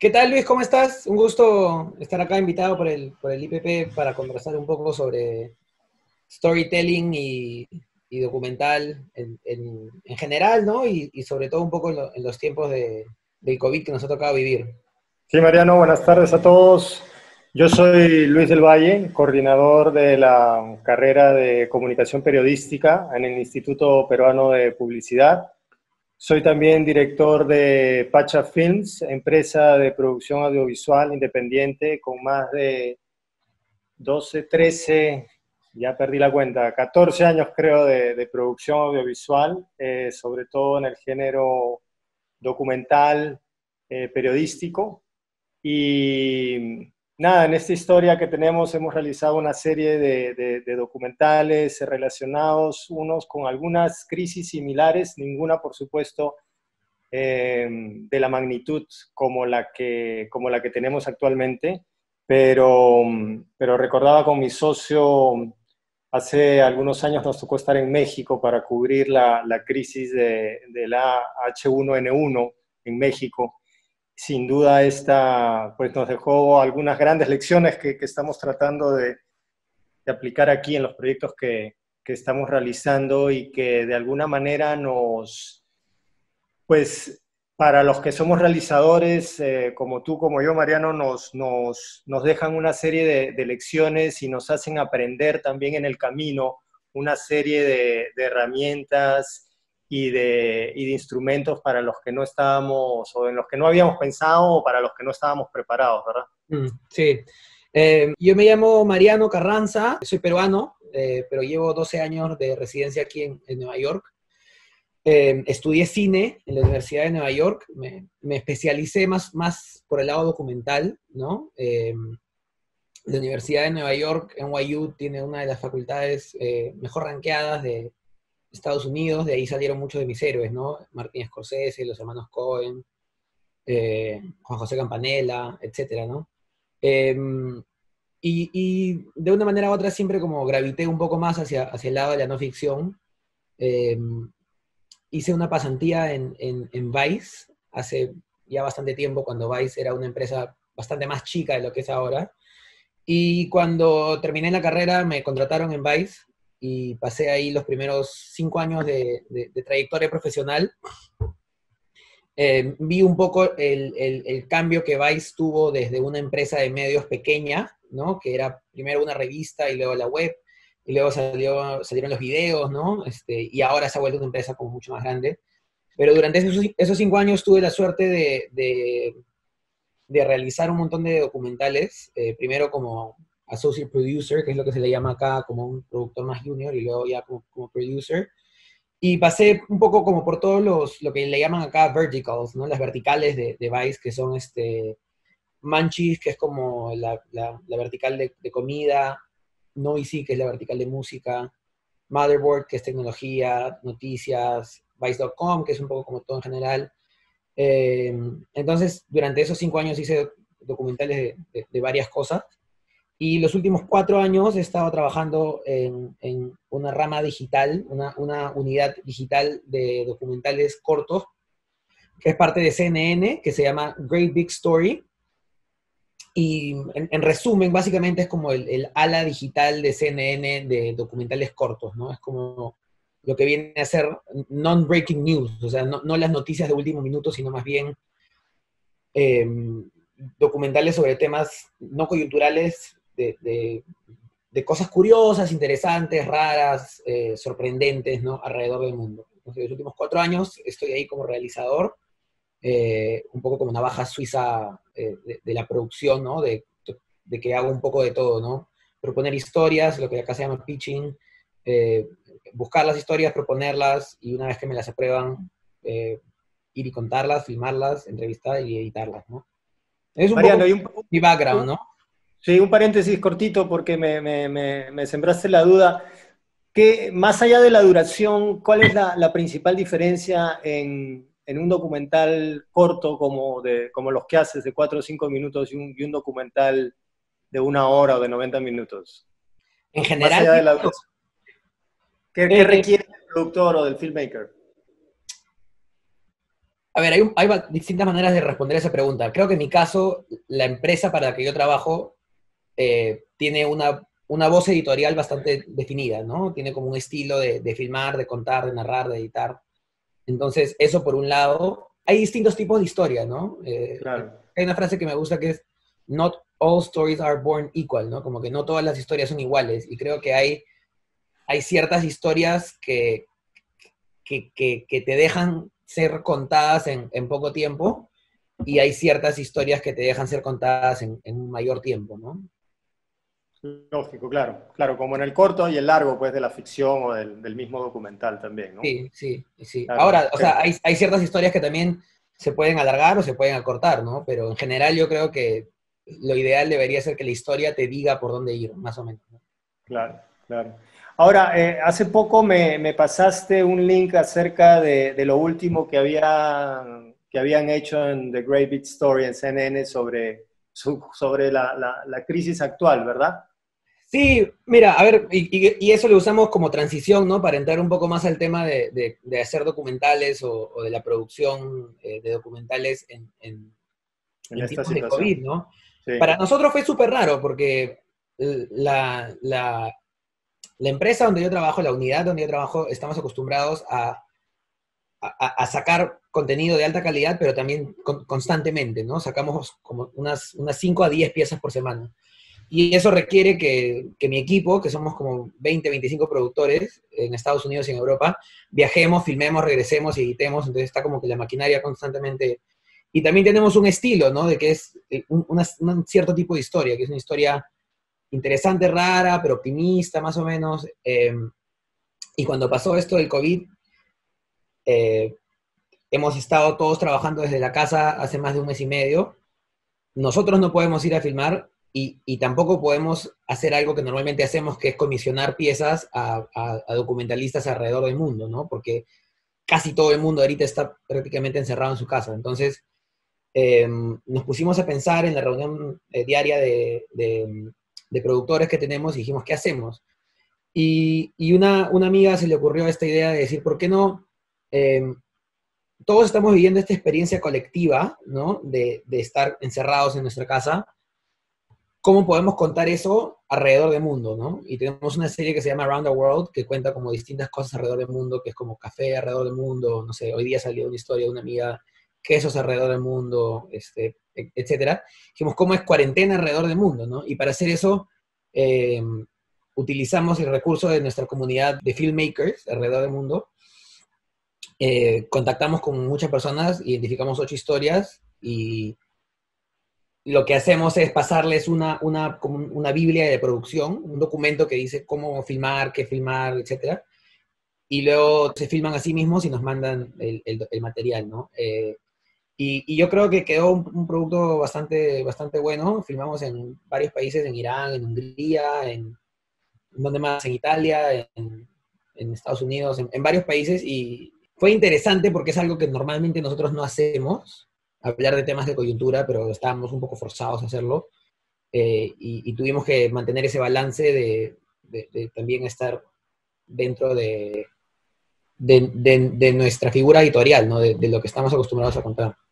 ¿Qué tal, Luis? ¿Cómo estás? Un gusto estar acá invitado por el IPP para conversar un poco sobre storytelling y documental en general, ¿no? Y sobre todo un poco en los tiempos del COVID que nos ha tocado vivir. Sí, Mariano, buenas tardes a todos. Yo soy Luis del Valle, coordinador de la carrera de comunicación periodística en el Instituto Peruano de Publicidad. Soy también director de Pacha Films, empresa de producción audiovisual independiente con más de 12, 13, ya perdí la cuenta, 14 años creo de producción audiovisual, sobre todo en el género documental, periodístico. Y nada, en esta historia que tenemos hemos realizado una serie de documentales relacionados, unos con algunas crisis similares, ninguna por supuesto de la magnitud como la que tenemos actualmente, pero recordaba con mi socio, hace algunos años nos tocó estar en México para cubrir la crisis de la H1N1 en México. Sin duda esta pues nos dejó algunas grandes lecciones que estamos tratando de aplicar aquí en los proyectos que estamos realizando y que de alguna manera pues para los que somos realizadores, como tú, como yo, Mariano, nos dejan una serie de lecciones y nos hacen aprender también en el camino una serie de herramientas y de instrumentos para los que no estábamos, o en los que no habíamos pensado, o para los que no estábamos preparados, ¿verdad? Sí. Yo me llamo Mariano Carranza, soy peruano, pero llevo 12 años de residencia aquí en Nueva York. Estudié cine en la Universidad de Nueva York, me especialicé más por el lado documental, ¿no? La Universidad de Nueva York, NYU, tiene una de las facultades mejor rankeadas de Estados Unidos, de ahí salieron muchos de mis héroes, ¿no? Martin Scorsese, los hermanos Cohen, Juan José Campanella, etcétera, ¿no? Eh, y de una manera u otra siempre como gravité un poco más hacia el lado de la no ficción. Eh, Hice una pasantía en Vice hace ya bastante tiempo, cuando Vice era una empresa bastante más chica de lo que es ahora. Y cuando terminé la carrera me contrataron en Vice y pasé ahí los primeros 5 años de trayectoria profesional. Vi un poco el cambio que Vice tuvo desde una empresa de medios pequeña, ¿no? Que era primero una revista y luego la web, y luego salieron los videos, ¿no? Y ahora se ha vuelto una empresa como mucho más grande. Pero durante esos 5 años tuve la suerte de realizar un montón de documentales, primero como associate producer, que es lo que se le llama acá, como un productor más junior, y luego ya como producer. Y pasé un poco como por todos lo que le llaman acá verticals, ¿no? Las verticales de Vice, que son Munchies, que es como la vertical de comida, Noisy, que es la vertical de música, Motherboard, que es tecnología, noticias, Vice.com, que es un poco como todo en general. Entonces, durante esos 5 años hice documentales de varias cosas. Y los últimos 4 años he estado trabajando en una rama digital, una unidad digital de documentales cortos, que es parte de CNN, que se llama Great Big Story. Y en resumen, básicamente es como el ala digital de CNN de documentales cortos, ¿no? Es como lo que viene a ser non-breaking news, o sea, no las noticias de último minuto, sino más bien eh, documentales sobre temas no coyunturales de cosas curiosas, interesantes, raras, sorprendentes, ¿no? Alrededor del mundo. Entonces, los últimos 4 años estoy ahí como realizador, un poco como navaja suiza de la producción, ¿no? De que hago un poco de todo, ¿no? Proponer historias, lo que acá se llama pitching, eh, buscar las historias, proponerlas, y una vez que me las aprueban, ir y contarlas, filmarlas, entrevistar y editarlas, ¿no? Es un poco Mariano, mi background, un- ¿no? sí, un paréntesis cortito porque me sembraste la duda. Que más allá de la duración, ¿cuál es la principal diferencia en un documental corto como los que haces de 4 o 5 minutos y un documental de 1 hora o de 90 minutos? En Más general, allá de la duración. ¿Qué eh, requiere el productor o del filmmaker? A ver, hay distintas maneras de responder esa pregunta. Creo que en mi caso, la empresa para la que yo trabajo tiene una voz editorial bastante definida, ¿no? Tiene como un estilo de filmar, de contar, de narrar, de editar. Entonces, eso por un lado. Hay distintos tipos de historia, ¿no? Claro, Hay una frase que me gusta que es, not all stories are born equal, ¿no? Como que no todas las historias son iguales. Y creo que hay ciertas historias que te dejan ser contadas en poco tiempo y hay ciertas historias que te dejan ser contadas en un mayor tiempo, ¿no? lógico, claro. Claro, como en el corto y el largo, pues, de la ficción o del mismo documental también, ¿no? Sí, sí, sí. Claro. Ahora, o sea, hay ciertas historias que también se pueden alargar o se pueden acortar, ¿no? Pero en general yo creo que lo ideal debería ser que la historia te diga por dónde ir, más o menos, ¿no? Claro, claro. Ahora, hace poco me pasaste un link acerca de lo último que habían hecho en The Great Big Story en CNN sobre la crisis actual, ¿verdad? Sí, mira, a ver, y eso lo usamos como transición, ¿no? Para entrar un poco más al tema de hacer documentales o de la producción de documentales En en esta tiempos de COVID, situación. ¿no? Sí. Para nosotros fue súper raro porque la empresa donde yo trabajo, la unidad donde yo trabajo, estamos acostumbrados a sacar contenido de alta calidad, pero también constantemente, ¿no? Sacamos como unas 5 a 10 piezas por semana. Y eso requiere que mi equipo, que somos como 20, 25 productores en Estados Unidos y en Europa, viajemos, filmemos, regresemos y editemos, entonces está como que la maquinaria constantemente. Y también tenemos un estilo, ¿no? De que es un cierto tipo de historia, que es una historia interesante, rara, pero optimista, más o menos. Y cuando pasó esto del COVID, eh, hemos estado todos trabajando desde la casa hace más de un mes y medio. Nosotros no podemos ir a filmar y tampoco podemos hacer algo que normalmente hacemos, que es comisionar piezas a documentalistas alrededor del mundo, ¿no? Porque casi todo el mundo ahorita está prácticamente encerrado en su casa. Entonces, nos pusimos a pensar en la reunión diaria de productores que tenemos y dijimos, ¿qué hacemos? Y una amiga se le ocurrió esta idea de decir, ¿por qué no? Eh, todos estamos viviendo esta experiencia colectiva, ¿no? De estar encerrados en nuestra casa. ¿Cómo podemos contar eso alrededor del mundo, ¿no? Y tenemos una serie que se llama Around the World, que cuenta como distintas cosas alrededor del mundo, que es como café alrededor del mundo, no sé, hoy día salió una historia de una amiga, quesos alrededor del mundo, etcétera. Dijimos, ¿cómo es cuarentena alrededor del mundo, no? Y para hacer eso, eh, utilizamos el recurso de nuestra comunidad de filmmakers alrededor del mundo. Contactamos con muchas personas, identificamos 8 historias y lo que hacemos es pasarles como una biblia de producción, un documento que dice cómo filmar, qué filmar, etcétera. Y luego se filman a sí mismos y nos mandan el material, ¿no? Y yo creo que quedó un producto bastante bueno. Filmamos en varios países, en Irán, en Hungría, ¿dónde más? En Italia, en Estados Unidos, en varios países. Y fue interesante porque es algo que normalmente nosotros no hacemos, hablar de temas de coyuntura, pero estábamos un poco forzados a hacerlo. Y tuvimos que mantener ese balance de también estar dentro de nuestra figura editorial, ¿no? De lo que estamos acostumbrados a contar.